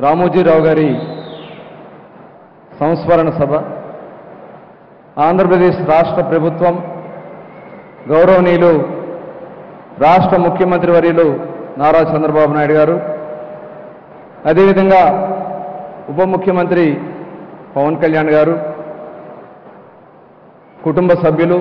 రామోజీరావు గారి సంస్మరణ సభ ఆంధ్రప్రదేశ్ రాష్ట్ర ప్రభుత్వం గౌరవనీయులు రాష్ట్ర ముఖ్యమంత్రి వర్యులు నారా చంద్రబాబు నాయుడు గారు, అదేవిధంగా ఉప ముఖ్యమంత్రి పవన్ కళ్యాణ్ గారు, కుటుంబ సభ్యులు,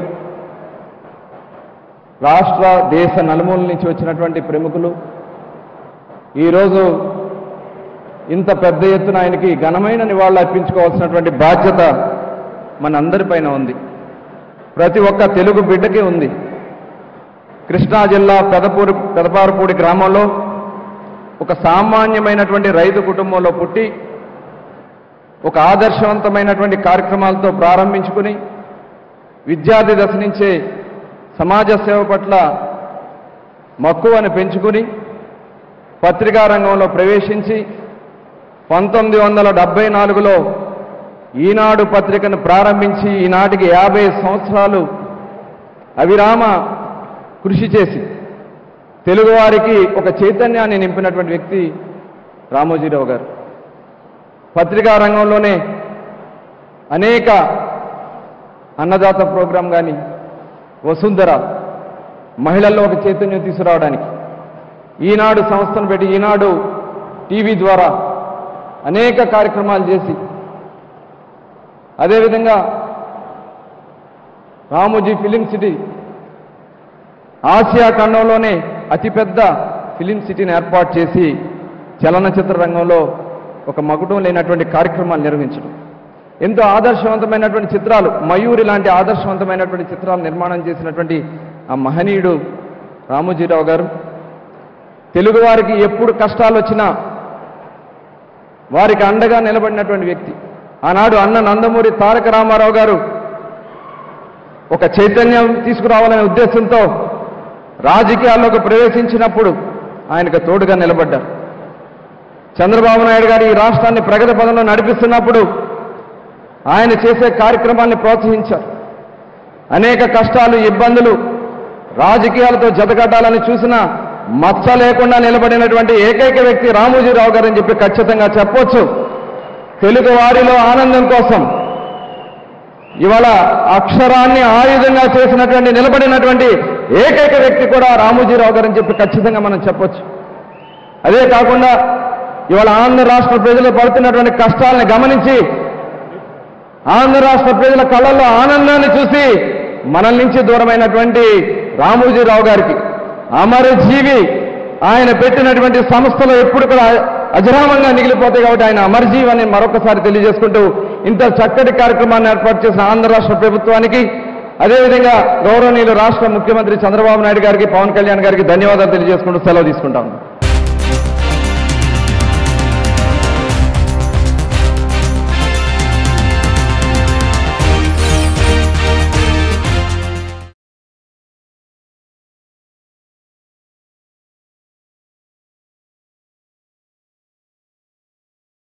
రాష్ట్ర దేశ నలుమూల నుంచి వచ్చినటువంటి ప్రముఖులు ఈరోజు ఇంత పెద్ద ఎత్తున ఆయనకి ఘనమైన నివాళులు అర్పించుకోవాల్సినటువంటి బాధ్యత మనందరిపైన ఉంది. ప్రతి ఒక్క తెలుగు బిడ్డకి ఉంది. కృష్ణా జిల్లా పెదపారపూడి గ్రామంలో ఒక సామాన్యమైనటువంటి రైతు కుటుంబంలో పుట్టి ఒక ఆదర్శవంతమైనటువంటి కార్యక్రమాలతో ప్రారంభించుకుని విద్యార్థి దశ నుంచే సమాజ సేవ పట్ల మక్కువను పెంచుకుని పత్రికా రంగంలో ప్రవేశించి 1974లో ఈనాడు పత్రికను ప్రారంభించి ఈనాటికి 50 సంవత్సరాలు అవిరామ కృషి చేసి తెలుగువారికి ఒక చైతన్యాన్ని నింపినటువంటి వ్యక్తి రామోజీరావు గారు. పత్రికా రంగంలోనే అనేక అన్నదాత ప్రోగ్రాం కానీ, వసుంధర మహిళల్లో ఒక చైతన్యం తీసుకురావడానికి ఈనాడు సంస్థను పెట్టి ఈనాడు టీవీ ద్వారా అనేక కార్యక్రమాలు చేసి, అదేవిధంగా రామోజీ ఫిలిం సిటీ ఆసియా ఖండంలోనే అతిపెద్ద ఫిలిం సిటీని ఏర్పాటు చేసి చలనచిత్ర రంగంలో ఒక మకుటం లేనటువంటి కార్యక్రమాలు నిర్వహించడం, ఎంతో ఆదర్శవంతమైనటువంటి చిత్రాలు, మయూరి లాంటి ఆదర్శవంతమైనటువంటి చిత్రాలు నిర్మాణం చేసినటువంటి ఆ మహనీయుడు రామోజీరావు గారు. తెలుగువారికి ఎప్పుడు కష్టాలు వచ్చినా వారికి అండగా నిలబడినటువంటి వ్యక్తి. ఆనాడు అన్న నందమూరి తారక రామారావు గారు ఒక చైతన్యం తీసుకురావాలనే ఉద్దేశంతో రాజకీయాల్లోకి ప్రవేశించినప్పుడు ఆయనకు తోడుగా నిలబడ్డారు. చంద్రబాబు నాయుడు గారు ఈ రాష్ట్రాన్ని ప్రగతి పదంలో నడిపిస్తున్నప్పుడు ఆయన చేసే కార్యక్రమాన్ని ప్రోత్సహించారు. అనేక కష్టాలు, ఇబ్బందులు రాజకీయాలతో జతకట్టాలని చూసినా మచ్చ లేకుండా నిలబడినటువంటి ఏకైక వ్యక్తి రామోజీరావు గారు అని చెప్పి ఖచ్చితంగా చెప్పొచ్చు. తెలుగు వారిలో ఆనందం కోసం ఇవాళ అక్షరాన్ని ఆయుధంగా చేసినటువంటి నిలబడినటువంటి ఏకైక వ్యక్తి కూడా రామోజీరావు గారు అని చెప్పి ఖచ్చితంగా మనం చెప్పొచ్చు. అదే కాకుండా ఇవాళ ఆంధ్ర రాష్ట్ర ప్రజలు పడుతున్నటువంటి కష్టాలను గమనించి ఆంధ్ర రాష్ట్ర ప్రజల కళ్ళల్లో ఆనందాన్ని చూసి మనల నుంచి దూరమైనటువంటి రామోజీరావు గారికి అమరజీవి, ఆయన పెట్టినటువంటి సంస్థలు ఎప్పుడు కూడా అజరామంగా మిగిలిపోతాయి కాబట్టి ఆయన అమరజీవి అని మరొకసారి తెలియజేసుకుంటూ ఇంత చక్కటి కార్యక్రమాన్ని ఏర్పాటు చేసిన ఆంధ్ర రాష్ట్ర ప్రభుత్వానికి, అదేవిధంగా గౌరవనీయులు రాష్ట్ర ముఖ్యమంత్రి చంద్రబాబు నాయుడు గారికి, పవన్ కళ్యాణ్ గారికి ధన్యవాదాలు తెలియజేసుకుంటూ సెలవు తీసుకుంటాను.